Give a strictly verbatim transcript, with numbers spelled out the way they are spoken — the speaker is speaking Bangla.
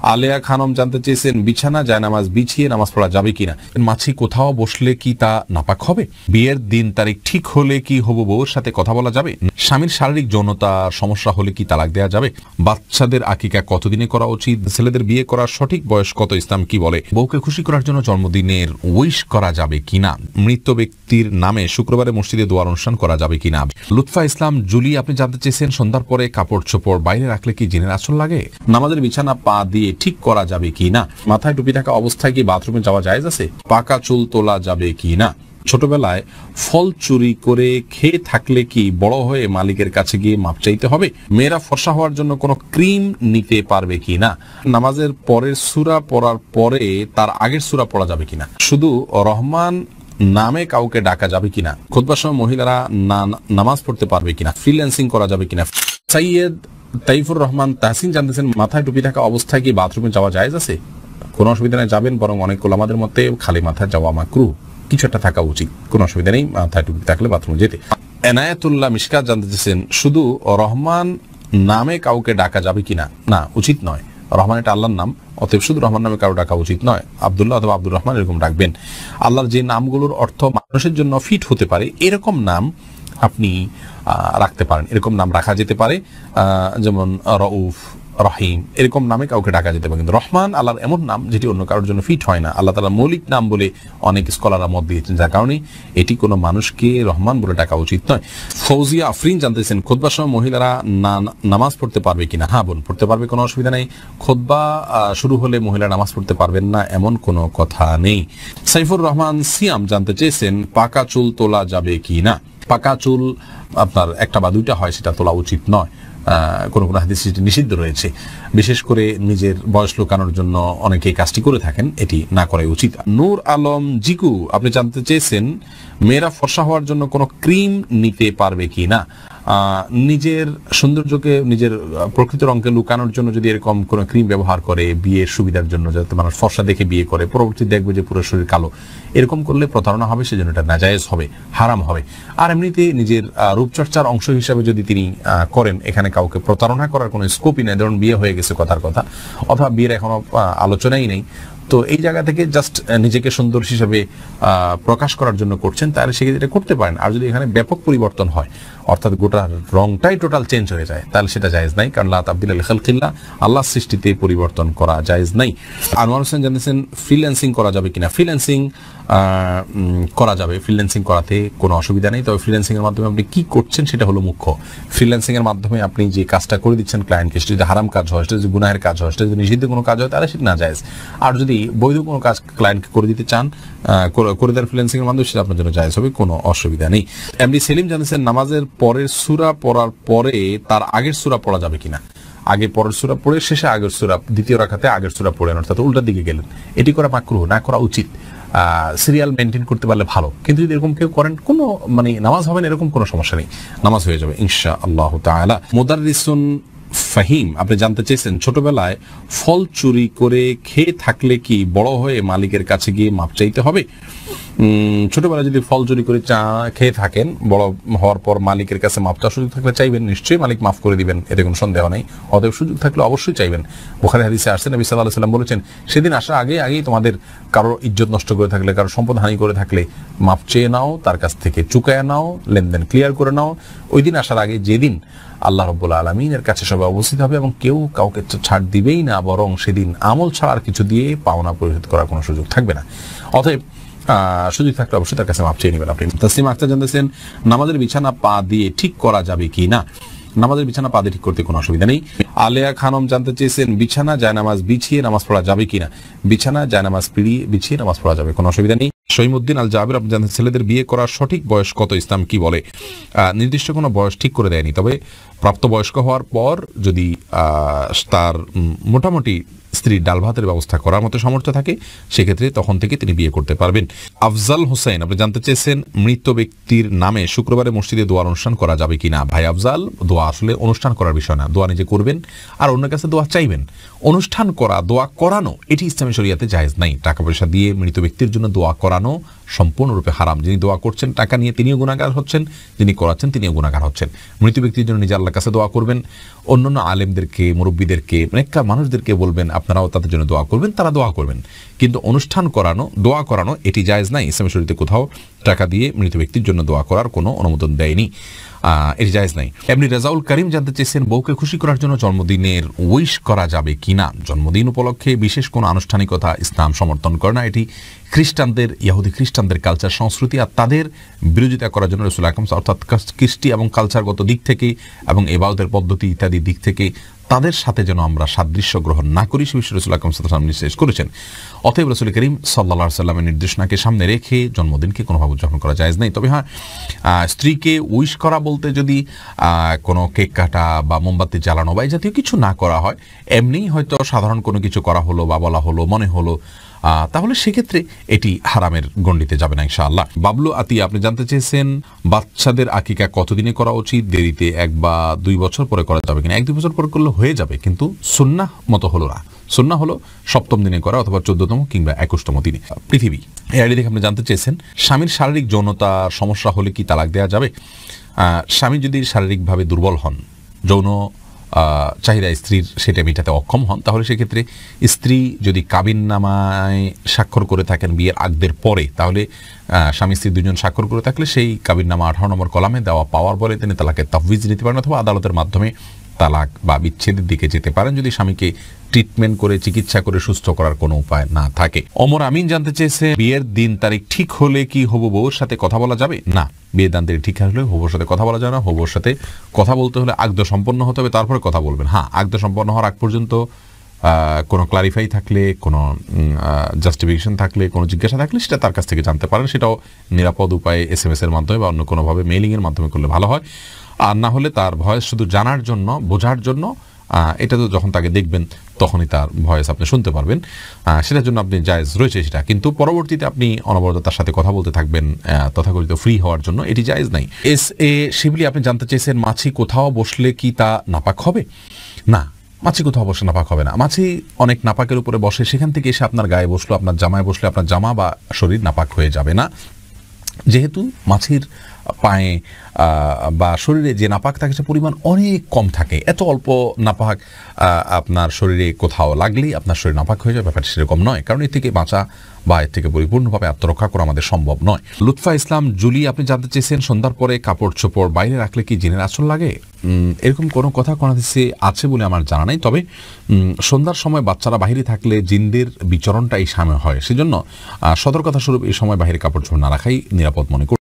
আলেয়া খানম জানতে চেয়েছেন বিছানা জায়নামাজ বিছিয়ে নামাজ পড়া যাবে কিনা, মাছি কোথাও বসলে কি তা নাপাক হবে, বিয়ের দিন তারিখ ঠিক হলে কি হবু বউর সাথে কথা বলা যাবে, স্বামীর শারীরিক যৌনতার সমস্যা হলে কি তালাক দেওয়া যাবে, বাচ্চাদের আকিকা কতদিনে করা উচিত, ছেলেদের বিয়ে করার সঠিক বয়স কত, ইসলাম কি বলে, বউকে খুশি করার জন্য জন্মদিনের উইশ করা যাবে কিনা, মৃত ব্যক্তির নামে শুক্রবারে মসজিদে দোয়ার অনুষ্ঠান করা যাবে কিনা। লুৎফা ইসলাম জুলি আপনি জানতে চেয়েছেন সন্ধ্যার পরে কাপড় চোপড় বাইরে রাখলে কি জিনের আঁচল লাগে, নামাজের বিছানা পা দিয়ে ঠিক করা যাবে কি না, মাথায় টুপি থাকা অবস্থায় কি বাথরুমে যাওয়া জায়েজ আছে, পাকা চুল তোলা যাবে কি না, ছোটবেলায় ফল চুরি করে খেয়ে থাকলে কি বড় হয়ে মালিকের কাছে গিয়ে মাপ চাইতে হবে, মেয়েরা ফর্সা হওয়ার জন্য কোনো ক্রিম নিতে পারবে কি না, নামাজের পরের সূরা পড়ার পরে তার আগের সূরা পড়া যাবে কিনা, শুধু রহমান নামে কাউকে ডাকা যাবে কিনা, খুতবার সময় মহিলারা নামাজ পড়তে পারবে কিনা, ফ্রিল্যান্সিং করা যাবে কিনা। সৈয়দ তাইফুর রহমান তাহসিন জানতেছেন মাথায় টুপি থাকা অবস্থায় কি বাথরুমে যাওয়া জায়েজ আছে, কোনো অসুবিধা নেই, যাবেন, বরং অনেক ওলামাদের মতে খালি মাথায় যাওয়া মাকরুহ, কিছু একটা থাকা উচিত, কোনো অসুবিধা নেই মাথায় টুপি থাকলে বাথরুমে যেতে। এনায়েতুল্লাহ মিশকাত জানতে চেয়েছেন শুধু রহমান নামে কাউকে ডাকা যাবে কিনা, না উচিত নয়, রহমান এটা আল্লাহর নাম, অতএব শুধু রহমান নামে কারো ডাকা উচিত নয়, আব্দুল্লাহ অথবা আব্দুর রহমান এরকম ডাকবেন। আল্লাহর যে নামগুলোর অর্থ মানুষের জন্য ফিট হতে পারে এরকম নাম আপনি রাখতে পারেন, এরকম নাম রাখা যেতে পারে, যেমন রউফ, রহিম, এরকম নামে কাউকে ডাকা যেতে পারে, কিন্তু রহমান আল্লাহর এমন নাম যেটি অন্য কারোর জন্য ফিট হয় না, আল্লাহ তাআলা মৌলিক নাম বলে অনেক স্কলাররা মত দিয়েছেন, যার কারণে এটি কোনো মানুষকে রহমান বলে ডাকা উচিত নয়। ফৌজিয়া আফরিন জানতেছেন খুতবার সময় মহিলারা নামাজ পড়তে পারবে কিনা, হ্যাঁ বোন পড়তে পারবে, কোনো অসুবিধা নেই, খুতবা শুরু হলে মহিলা নামাজ পড়তে পারবেন না এমন কোনো কথা নেই। সাইফুর রহমান সিয়াম জানতে চেয়েছেন পাকা চুল তোলা যাবে কি না, পাকা চুল আপনার একটা বা দুইটা হয় সেটা তোলা উচিত নয়, কোন কোন হাদিসে নিষিদ্ধ রয়েছে, বিশেষ করে নিজের বয়স লুকানোর জন্য অনেকেই কাজটি করে থাকেন, এটি না করাই উচিত। নূর আলম জিকু আপনি জানতে চেয়েছেন মেয়েরা ফর্সা হওয়ার জন্য কোনো ক্রিম নিতে পারবে কি না, নিজের সৌন্দর্যকে নিজের প্রকৃত রঙকে লুকানোর জন্য যদি এরকম কোনো ক্রিম ব্যবহার করে বিয়ের সুবিধার জন্য, যাতে মানুষ ফর্সা দেখে বিয়ে করে, পরবর্তী দেখবে যে পুরো শরীর কালো, এরকম করলে প্রতারণা হবে, সেজন্য এটা নাজায়েজ হবে, হারাম হবে। আর এমনিতে নিজের রূপচর্চার অংশ হিসাবে যদি তিনি করেন, এখানে কাউকে প্রতারণা করার কোনো স্কোপই নেই, ধরুন বিয়ে হয়ে গেছে কথার কথা, অথবা বিয়ের এখনো আলোচনাই নেই, তো এই জায়গা থেকে জাস্ট নিজেকে সুন্দর হিসাবে প্রকাশ করার জন্য করছেন, তাহলে সেক্ষেত্রে এটা করতে পারেন। আর যদি এখানে ব্যাপক পরিবর্তন হয়, অর্থাৎ গোটা রংটাই টোটাল চেঞ্জ হয়ে যায়, তাহলে সেটা জায়েজ নাই, কারণ লা তাবদিলা লিখালকিল্লাহ, আল্লাহর সৃষ্টিতে পরিবর্তন করা জায়েজ নাই। আনোয়ার হোসেন জানিয়েছেন ফ্রিল্যান্সিং করা যাবে কিনা, ফ্রিল্যান্সিং করা যাবে, ফ্রিল্যান্সিং করাতে কোনো অসুবিধা নেই, তবে ফ্রিল্যান্সিং এর মাধ্যমে আপনি কি করছেন সেটা হলো মুখ্য। ফ্রিল্যান্সিং এর মাধ্যমে আপনি যে কাজটা করে দিচ্ছেন ক্লায়েন্টকে, সেটা যদি হারাম কাজ হয়, সেটা যদি গুনাহের কাজ হয়, সেটা যদি নিষিদ্ধ কোনো কাজ হয়, তাহলে সেটা না জায়েজ। আর যদি বৈধ কোনো কাজ ক্লায়েন্টকে করে দিতে চান, করে দেন ফ্রিল্যান্সিং এর মাধ্যমে, সেটা আপনার জন্য জায়েজ হবে, কোনো অসুবিধা নেই। এমডি সেলিম জানিয়েছেন নামাজের পরের সূরা পড়ার পরে তার আগের সূরা পড়া যাবে কিনা, আগে পরের সূরা পড়ে শেষে আগের সূরা, দ্বিতীয় রাকাতে আগের সূরা পড়েন, অর্থাৎ উল্টা দিকে গেলেন, এটি করা মাকরুহ, না করা উচিত। সিরিয়াল মেনটেন করতে পারলে ভালো, কিন্তু যদি এরকম কেউ করেন কোনো মানে নামাজ হবে না এরকম কোনো সমস্যা নেই, নামাজ হয়ে যাবে ইনশাআল্লাহ তাআলা। মুদাররিসুন ফাহিম আপনি জানতে চেয়েছেন ছোটবেলায় ফল চুরি করে খেয়ে থাকলে কি বড় হয়ে মালিকের কাছে গিয়ে মাপ চাইতে হবে, ছোটবেলায় যদি ফল চুরি করে চা খেয়ে থাকেন, বড় হওয়ার পর মালিকের কাছে মাপ চাওয়ার সুযোগ থাকলে চাইবেন, নিশ্চয়ই মালিক মাফ করে দিবেন, এতে কোনো সন্দেহ নেই, অতএব সুযোগ থাকলে অবশ্যই চাইবেন। বুখারী হাদিসে আসছে নবী সাল্লাল্লাহু আলাইহি ওয়াসাল্লাম বলেছেন সেদিন আসার আগে আগেই তোমাদের কারো ইজ্জত নষ্ট করে থাকলে, কারো সম্পদ হানি করে থাকলে মাপ চেয়ে নাও, তার কাছ থেকে চুকায়া নাও, লেনদেন ক্লিয়ার করে নাও। ওই দিন আসার আগে, যেদিন আল্লাহ রাব্বুল আলামিনের কাছে সবাই উপস্থিত হবে এবং কেউ কাউকে ছাড় দিবেই না, বরং সেদিন আমল ছাড়ার কিছু দিয়ে পাওনা পরিশোধ করার কোনো সুযোগ থাকবে না, অতএব সুযোগ থাকলে অবশ্যই তার কাছে মাপ চেয়ে নেবেন আপনি। তাসলিমা আক্তার জানতেছেন নামাজের বিছানা পা দিয়ে ঠিক করা যাবে কি না, নামাজের বিছানা পা দিয়ে ঠিক করতে কোনো অসুবিধা নেই। আলেয়া খানম জানতে চেয়েছেন বিছানা জায়নামাজ বিছিয়ে নামাজ পড়া যাবে কিনা, বিছানা জায়নামাজ পিড়িয়ে বিছিয়ে নামাজ পড়া যাবে, কোনো অসুবিধা নেই। শহীমউদ্দিন আল জাবির আপনি জানতেন ছেলেদের বিয়ে করার সঠিক বয়স কত, ইসলাম কি বলে, নির্দিষ্ট কোনো বয়স ঠিক করে দেয়নি, তবে প্রাপ্তবয়স্ক হওয়ার পর যদি তার মোটামুটি স্ত্রীর ডাল ভাতের ব্যবস্থা করার মতো সামর্থ্য থাকে, সেক্ষেত্রে তখন থেকে তিনি বিয়ে করতে পারবেন। আফজাল হোসেন আপনি জানতে চেয়েছেন মৃত ব্যক্তির নামে শুক্রবারে মসজিদে দোয়ার অনুষ্ঠান করা যাবে কিনা। ভাই আফজাল, দোয়া আসলে অনুষ্ঠান করার বিষয় না, দোয়া নিজে করবেন আর অন্যের কাছে দোয়া চাইবেন। অনুষ্ঠান করা, দোয়া করানো, এটি ইসলামী শরিয়াতে জায়েজ নাই। টাকা পয়সা দিয়ে মৃত ব্যক্তির জন্য দোয়া করানো সম্পূর্ণরূপে হারাম। যিনি দোয়া করছেন টাকা নিয়ে তিনিও গুনাহগার হচ্ছেন, যিনি করাচ্ছেন তিনিও গুনাহগার হচ্ছেন। মৃত ব্যক্তির জন্য নিজে আল্লাহর কাছে দোয়া করবেন, অন্যান্য আলেমদেরকে, মুরব্বীদেরকে, নেককার মানুষদেরকে বলবেন আপনারাও তাদের জন্য দোয়া করবেন, তারা দোয়া করবেন। কিন্তু অনুষ্ঠান করানো, দোয়া করানো এটি জায়েজ নাই। ইসলামী শরীয়তে কোথাও টাকা দিয়ে মৃত ব্যক্তির জন্য দোয়া করার কোনো অনুমোদন দেয়নি, এটি জায়েজ নাই। এমনি রেজাউল করিম জানতে চেয়েছেন বউকে খুশি করার জন্য জন্মদিনের উইশ করা যাবে কিনা। জন্মদিন উপলক্ষে বিশেষ কোনো আনুষ্ঠানিকতা ইসলাম সমর্থন করে না। এটি খ্রিস্টানদের, ইহুদি খ্রিস্টানদের কালচার, সংস্কৃতি, আর তাদের বিরোধিতা করার জন্য রাসূল আকরাম অর্থাৎ কৃষ্টি এবং কালচারগত দিক থেকে এবং ইবাদতের পদ্ধতি ইত্যাদি দিক থেকে তাদের সাথে যেন আমরা সাদৃশ্য গ্রহণ না করি, সে বিষয়ে রাসূল আকরাম সাল্লাল্লাহু আলাইহি ওয়াসাল্লাম নির্দেশ করেছেন। অতএব রাসূল করিম সাল্লাল্লাহু আলাইহি ওয়াসাল্লামের নির্দেশনাকে সামনে রেখে জন্মদিনকে কোনোভাবে উদযাপন করা জায়েজ নেই। তবে হ্যাঁ, স্ত্রীকে উইশ করা বলতে যদি কোনো কেক কাটা বা মোমবাতি জ্বালানো বা এই জাতীয় কিছু না করা হয়, এমনিই হয়তো সাধারণ কোনো কিছু করা হলো বা বলা হলো, মনে হলো, তাহলে সেক্ষেত্রে এটি হারামের গণ্ডিতে যাবে না ইনশাআল্লাহ। বাবলু আতিয়া আপনি জানতে চেয়েছেন বাচ্চাদের আকিকা কতদিনে করা উচিত, দেরিতে এক বা দুই বছর পরে করা যাবে কিনা। এক দুই বছর পরে করলে হয়ে যাবে, কিন্তু সুন্নাহ মতো হলো না। সুন্নাহ হলো সপ্তম দিনে করা অথবা চোদ্দতম কিংবা একুশতম দিনে। পৃথিবী এই আইডি থেকে আপনি জানতে চেয়েছেন স্বামীর শারীরিক যৌনতার সমস্যা হলে কি তালাক দেওয়া যাবে। স্বামী যদি শারীরিকভাবে দুর্বল হন, যৌন চাহিদা স্ত্রীর সেটা মেটাতে অক্ষম হন, তাহলে সেক্ষেত্রে স্ত্রী যদি কাবিননামায় স্বাক্ষর করে থাকেন বিয়ের আগদের পরে, তাহলে স্বামী স্ত্রী দুজন স্বাক্ষর করে থাকলে সেই কাবিননামা আঠারো নম্বর কলামে দেওয়া পাওয়ার পরে তিনি তালাকের তাফউইজ নিতে পারেন অথবা আদালতের মাধ্যমে তালাক বা বিচ্ছেদের দিকে যেতে পারেন, যদি স্বামীকে ট্রিটমেন্ট করে চিকিৎসা করে সুস্থ করার কোনো উপায় না থাকে। অমর আমিন জানতে চেয়েছে বিয়ের দিন তারিখ ঠিক হলে কি হবু বউর সাথে কথা বলা যাবে। না, বিয়ের দিন তারিখ ঠিক হলে হবুর সাথে কথা বলা যাবে না। হবুর সাথে কথা বলতে হলে আগদ সম্পন্ন হতে হবে, তারপরে কথা বলবেন। হ্যাঁ, আগদ সম্পন্ন হওয়ার আগ পর্যন্ত কোনো ক্লারিফাই থাকলে, কোনো জাস্টিফিকেশন থাকলে, কোনো জিজ্ঞাসা থাকলে সেটা তার কাছ থেকে জানতে পারেন। সেটাও নিরাপদ উপায়ে এস এম এস এর মাধ্যমে বা অন্য কোনোভাবে মেইলিংয়ের মাধ্যমে করলে ভালো হয়। আর না হলে তার ভয়েস শুধু জানার জন্য, বোঝার জন্য, এটা তো যখন তাকে দেখবেন তখনই তার ভয়েস আপনি শুনতে পারবেন, সেটার জন্য আপনি জায়েজ রয়েছে সেটা। কিন্তু পরবর্তীতে আপনি অনবরত তার সাথে কথা বলতে থাকবেন তথাকথিত ফ্রি হওয়ার জন্য, এটি জায়েজ নাই। এস এ শিবলি আপনি জানতে চেয়েছেন মাছি কোথাও বসলে কি তা নাপাক হবে। না, মাছি কোথাও বসে নাপাক হবে না। মাছি অনেক নাপাকের উপরে বসে, সেখান থেকে এসে আপনার গায়ে বসলো, আপনার জামায় বসলে আপনার জামা বা শরীর নাপাক হয়ে যাবে না। যেহেতু মাছির পায়ে বা শরীরে যে নাপাক থাকে সে পরিমাণ অনেক কম থাকে, এত অল্প নাপাক আপনার শরীরে কোথাও লাগলেই আপনার শরীর নাপাক হয়ে যায়, ব্যাপারটা সেরকম নয়। কারণ এর থেকে বাঁচা বা এর থেকে পরিপূর্ণভাবে আত্মরক্ষা করা আমাদের সম্ভব নয়। লুৎফা ইসলাম জুলি আপনি জানতে চেয়েছেন সন্ধ্যার পরে কাপড় চোপড় বাইরে রাখলে কি জিনের আঁচল লাগে। এরকম কোনো কথা কোনো হাদিসে আছে বলে আমার জানা নেই। তবে সন্ধ্যার সময় বাচ্চারা বাইরে থাকলে জিনদের বিচরণটা এই সময় হয়, সেজন্য সতর্কতা স্বরূপ এই সময় বাইরে কাপড় চোপড় না রাখাই নিরাপদ মনে করি।